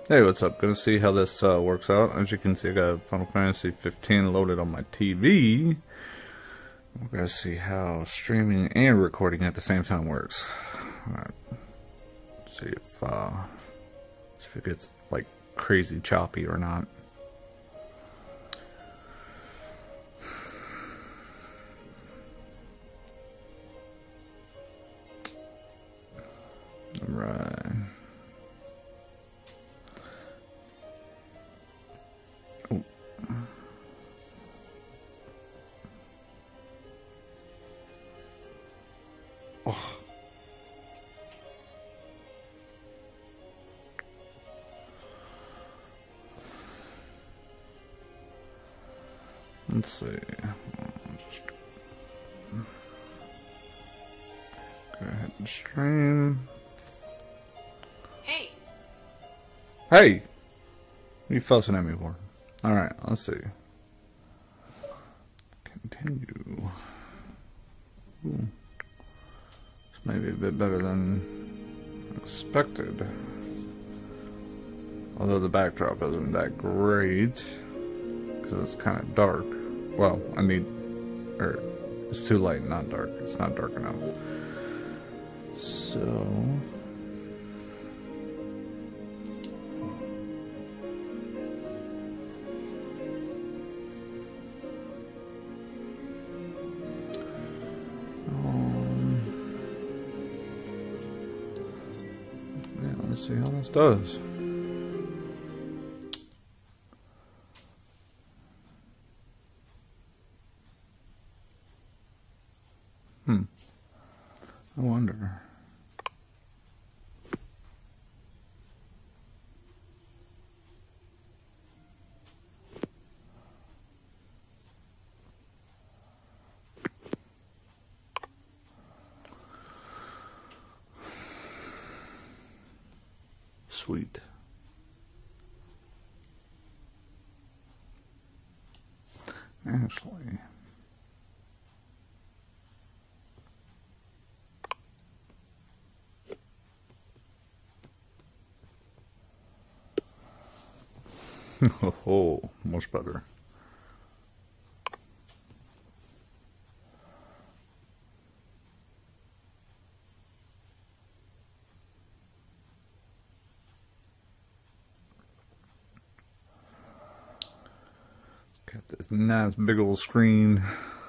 Hey, what's up? Gonna see how this works out. As you can see, I got Final Fantasy 15 loaded on my TV. We're gonna see how streaming and recording at the same time works. Alright. See if it gets like crazy choppy or not. Alright. Oh. Let's see. Just go ahead and stream. Hey. Hey! What are you fussing at me for? Alright, let's see. Continue. Ooh. Maybe a bit better than expected. Although the backdrop isn't that great. Because it's kind of dark. Well, it's too light, not dark. It's not dark enough. So... let's see how this does. I wonder. Sweet. Actually, oh, much better. Got this nice big old screen.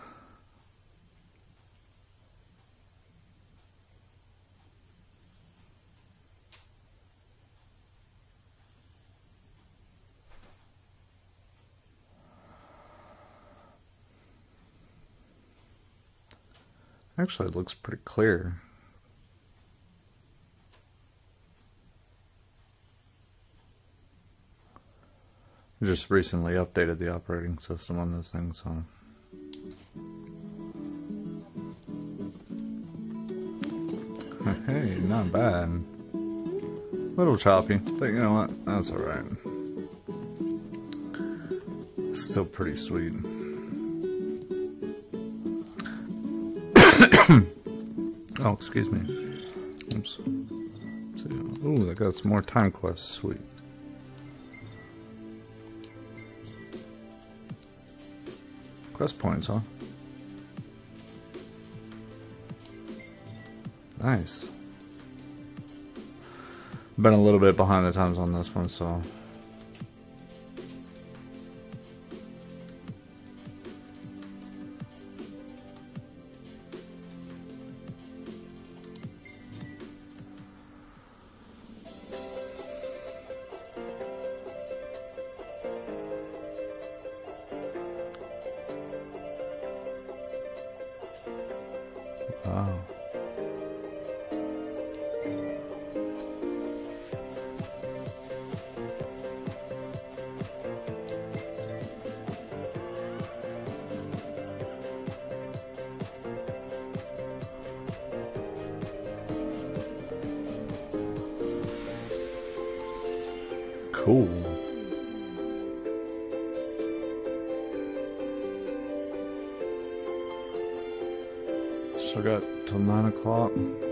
Actually, it looks pretty clear. I just recently updated the operating system on this thing, so... Hey, not bad. A little choppy, but you know what? That's alright. Still pretty sweet. Oh, excuse me. Oops. Ooh, I got some more time quests. Sweet. Quest points, huh? Nice. Been a little bit behind the times on this one, so... Wow. Cool. So I got till 9 o'clock.